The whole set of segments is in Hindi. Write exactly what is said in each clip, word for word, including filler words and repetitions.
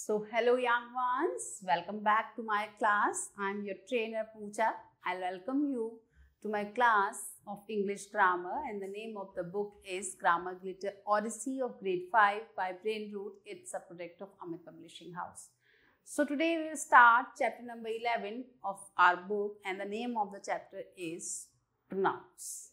So hello young ones, welcome back to my class. I am your trainer Pooja. I welcome you to my class of English grammar, and the name of the book is Grammar Glitter Odyssey of grade five by Brain Root. It's a project of Amit Publishing House. So today we will start chapter number eleven of our book, and the name of the chapter is Pronouns.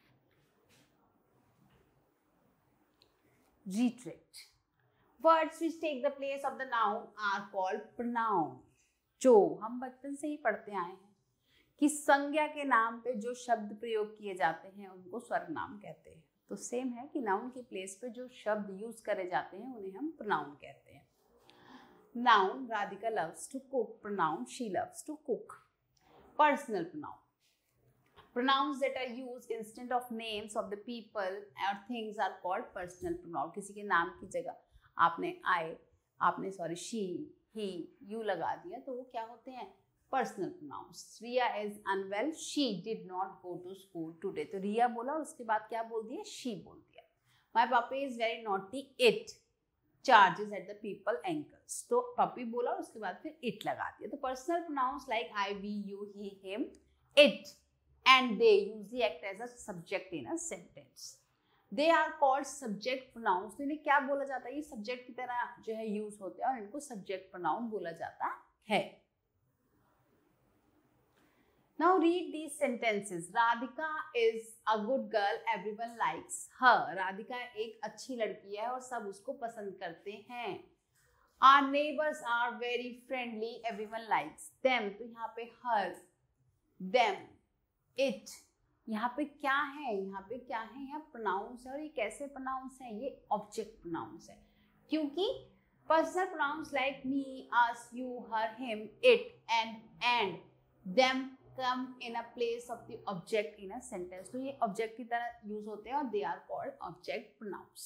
Reiterate. Words which take the place of the noun are called pronoun. जो हम बचपन से ही पढ़ते आए हैं कि संज्ञा के नाम पे जो शब्द प्रयोग किए जाते हैं उनको सर्वनाम कहते हैं, तो सेम है कि नाउन के प्लेस पे जो शब्द यूज करे जाते हैं उन्हें हम pronoun कहते हैं. Noun, Radhika loves to cook. Pronoun, she loves to cook. Personal pronoun. Pronouns that are used instead of names of the people or things are called personal pronoun. किसी के नाम की जगह आपने I, आपने सॉरी she, he, you लगा दिया तो वो क्या होते हैं? Personal pronouns. Riya is unwell. She did not go to school today. तो रिया बोला और उसके बाद क्या बोल दिया? She बोल दिया. My puppy is very naughty. It charges at the people ankles. तो puppy बोला और उसके बाद फिर it लगा दिया. तो personal pronouns like I, we, you, he, him, it and they usually act as a subject in a sentence. They are called subject pronouns. तो इन्हें क्या बोला जाता है? ये subject की तरह जो है यूज होते हैं और इनको subject pronoun बोला जाता है. Now read these sentences. Radhika is a good girl. Everyone likes her. Radhika एक अच्छी लड़की है और सब उसको पसंद करते हैं. Our neighbors are very friendly. Everyone likes them. तो यहाँ पे her, them, it, यहाँ पे क्या है? यहाँ पे क्या है? यहाँ प्रोनाउंस है और ये कैसे प्रोनाउंस है? ये ऑब्जेक्ट प्रोनाउंस है क्योंकि personal pronouns like me, us, you, her, him, it and and them come in a place of the object in a sentence. तो ये ऑब्जेक्ट की तरह यूज होते हैं और they are called object pronouns.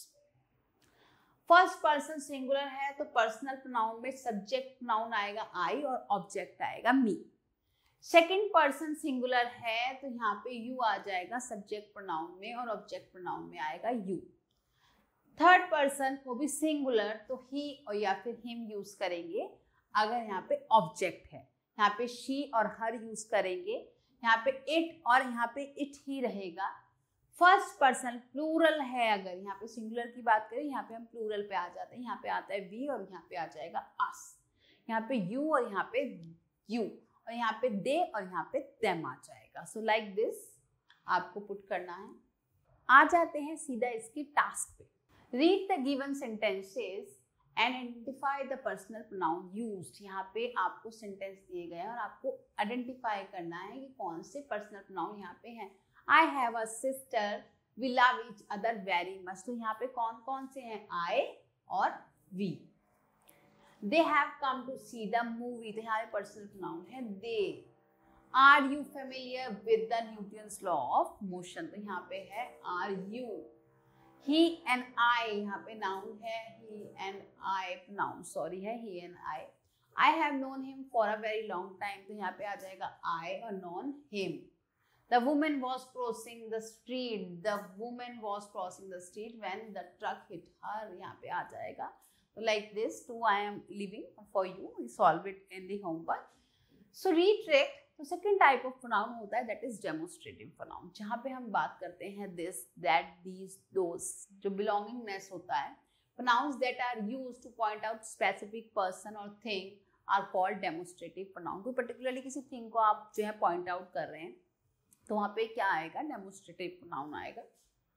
First person singular है तो पर्सनल प्रोनाउन में सब्जेक्ट प्रोनाउन आएगा आई और ऑब्जेक्ट आएगा मी. सेकेंड पर्सन सिंगुलर है तो यहाँ पे यू आ जाएगा सब्जेक्ट प्रोनाउन में और ऑब्जेक्ट प्रोनाउन में आएगा यू. थर्ड पर्सन वो भी सिंगुलर तो ही और या फिर हिम यूज करेंगे अगर यहाँ पे ऑब्जेक्ट है. यहाँ पे शी और हर यूज करेंगे. यहाँ पे इट और यहाँ पे इट ही रहेगा. फर्स्ट पर्सन प्लूरल है अगर यहाँ पे सिंगुलर की बात करें यहाँ पे हम प्लूरल पे आ जाते हैं. यहाँ पे आता है वी और यहाँ पे आ जाएगा अस. यहाँ पे यू और यहाँ पे यू और यहाँ पे दे और यहाँ पे देम आ जाएगा. सो लाइक दिस आपको पुट करना है. आ जाते हैं सीधा इसकी टास्क पे. Read the given sentences and identify the personal pronoun used. यहाँ पे आपको सेंटेंस दिए गए हैं और आपको आइडेंटिफाई करना है कि कौन से पर्सनल प्रोनाउन यहाँ पे हैं. I have a sister, we love each other very much. तो यहाँ पे कौन कौन से हैं? आई और we. They have come to see the movie. तो यहाँ पे पर्सनल प्रोनाउन है they. Are you familiar with the Newton's law of motion? तो यहाँ पे है are you. He and I यहाँ पे noun है. He and I pronoun sorry है he and I. I have known him for a very long time. तो यहाँ पे आ जाएगा I और known him. The woman was crossing the street. The woman was crossing the street when the truck hit her. यहाँ पे आ जाएगा. Like this too I am leaving for you. We solve it in the homework. So reiterate. तो second type of pronoun होता है that is demonstrative pronoun. जहाँ पे हम बात करते हैं this, that, these, those. जो belongingness होता है. Pronouns that are used to point out specific person or thing are called demonstrative pronoun. कोई particularly किसी thing को आप जो है point out कर रहे हैं तो वहाँ पे क्या आएगा? demonstrative pronoun आएगा.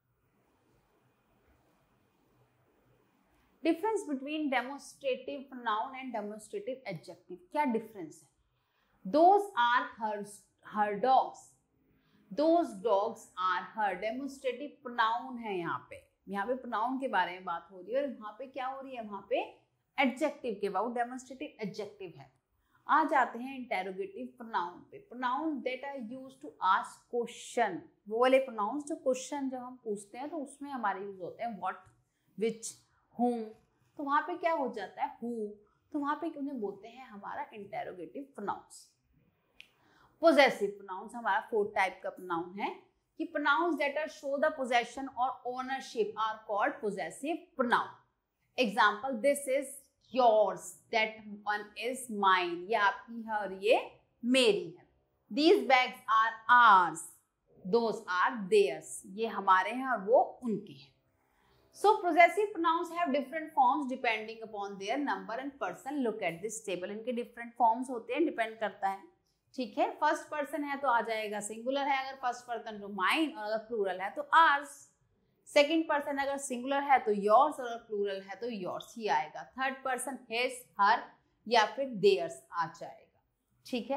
Difference between demonstrative pronoun and demonstrative adjective. क्या डिफरेंस है? Those are her her dogs. Those dogs are her. Demonstrative pronoun है यहाँ पे. यहाँ पे प्रोनाउन के बारे में बात हो रही है और यहाँ पे क्या हो रही है? वहाँ पे एडजेक्टिव के बाद डेमोस्ट्रेटिव एडजेक्टिव है. आ जाते हैं इंटेरोगेटिव प्रोनाउन पे. Pronoun that are used to ask question. वो वाले प्रोनाउंस जो क्वेश्चन जब हम पूछते हैं तो उसमें हमारे यूज होते हैं व्हाट, विच, whom. तो वहां पे क्या हो जाता है? who. तो वहां पे उन्हें बोलते हैं हमारा इंटेरोगेटिव प्रोनाउंस. पोजेसिव प्रोनाउंस हमारा फोर्थ टाइप का प्रोनाउन है कि pronouns that are show the possession और ownership are called possessive pronoun. Example, this is yours, that one is mine, ये आपकी है और ये मेरी है. These bags are ours, those are theirs, ये हमारे हैं और वो उनके हैं. So possessive pronouns have different forms depending upon their number and person. Look at this table, इनके different forms होते हैं, depend करता है. ठीक है, फर्स्ट पर्सन है तो आ जाएगा सिंगुलर है अगर फर्स्ट पर्सन तो माइन, और अगर प्लूरल है तो आर्स. सेकंड पर्सन अगर सिंगुलर है तो योर्स और अगर प्लूरल है तो योर्स ही आएगा. थर्ड पर्सन हिज, हर या फिर देयर्स आ जाएगा. ठीक है,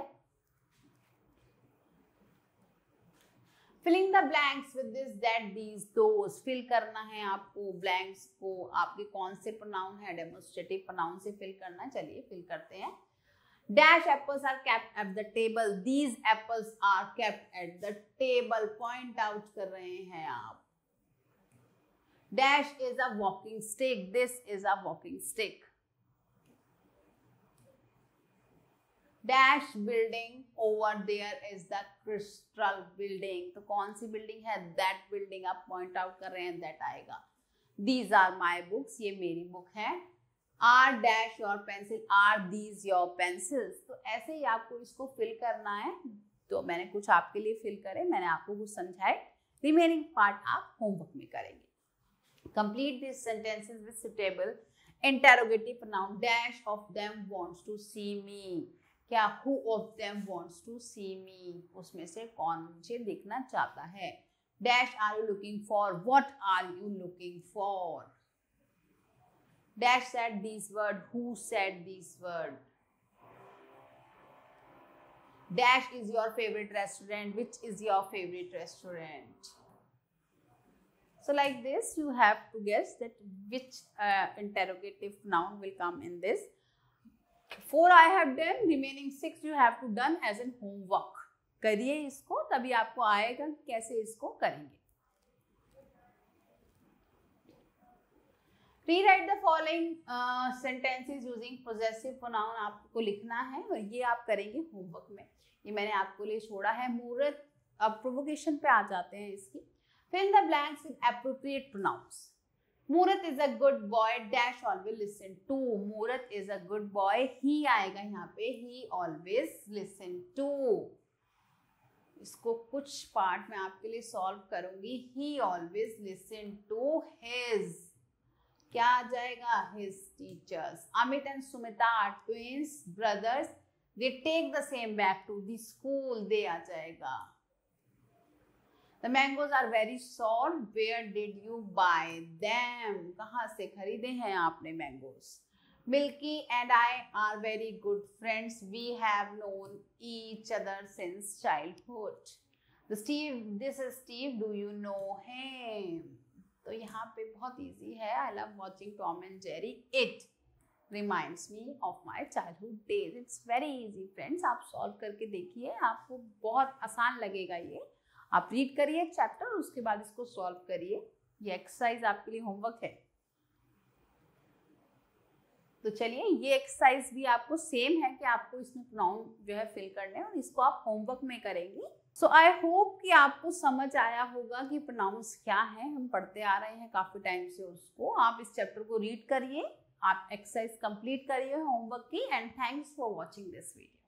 filling the blanks with this, that, these, those. Fill करना है आपको ब्लैंक्स को. आपके कौन से प्रोनाउन है, डेमोन्स्ट्रेटिव प्रोनाउन से फिल करना. चलिए फिल करते हैं. Dash apples are kept at the table. These apples are kept at the table. Point out कर रहे हैं आप. Dash is a walking stick. This is a walking stick. Dash building over there is the crystal building. तो कौन सी बिल्डिंग है, that building. आप point out कर रहे हैं, that आएगा. These are my books. ये मेरी बुक है. Are dash your pencil, are these your pencils. तो ऐसे ही आपको इसको फिल करना है. तो मैंने कुछ आपके लिए फिल करे, मैंने आपको कुछ समझाए. रिमेनिंग पार्ट आप होमवर्क में करेंगे. Complete these sentences with suitable interrogative pronoun. Dash of them wants to see me. क्या who of them wants to see me, उसमें से कौन मुझे देखना चाहता है. Dash are you looking for, what are you looking for. Dash said these words, who said these words. Dash is your favorite restaurant, which is your favorite restaurant. So like this you have to guess that which uh, interrogative noun will come in this. Four I have done, remaining six you have to done as in homework. करिए इसको, तभी आपको आएगा कैसे इसको करेंगे. Rewrite the following uh, sentences using possessive pronoun. आपको लिखना है और ये आप करेंगे होमवर्क में. ये मैंने आपको लिए छोड़ा है. मुहूर्त, अब प्रोवोकेशन पे आ जाते हैं इसकी. Fill the blanks with appropriate pronouns. मुहूर्त is a good boy. Dash always listen to. मुहूर्त is a good boy. He आएगा यहाँ पे. He always listen to. इसको कुछ पार्ट में आपके लिए सॉल्व करूंगी. He always listen to his. क्या आ जाएगा, his teachers. Amit and Sumita are twins brothers. They take the same bag to the school. they आ जाएगा. The mangoes are very sour. Where did you buy them? कहाँ से खरीदे हैं आपने mangoes? Milky and I are very good friends. We have known each other since childhood. The Steve, this is Steve. Do you know him? तो यहाँ पे बहुत इजी है. I love watching Tom and Jerry. It reminds me of my childhood days. It's very easy friends. आप सॉल्व करके देखिए, आपको बहुत आसान लगेगा ये. आप रीड करिए चैप्टर, उसके बाद इसको सॉल्व करिए. ये एक्सरसाइज आपके लिए होमवर्क है. तो चलिए, ये एक्सरसाइज भी आपको सेम है कि आपको इसमें प्रोनाउन जो है फिल करने हैं और इसको आप होमवर्क में करेंगे. सो आई होप कि आपको समझ आया होगा कि प्रोनाउंस क्या है. हम पढ़ते आ रहे हैं काफ़ी टाइम से उसको. आप इस चैप्टर को रीड करिए, आप एक्सरसाइज कंप्लीट करिए होमवर्क की. And thanks for watching this video.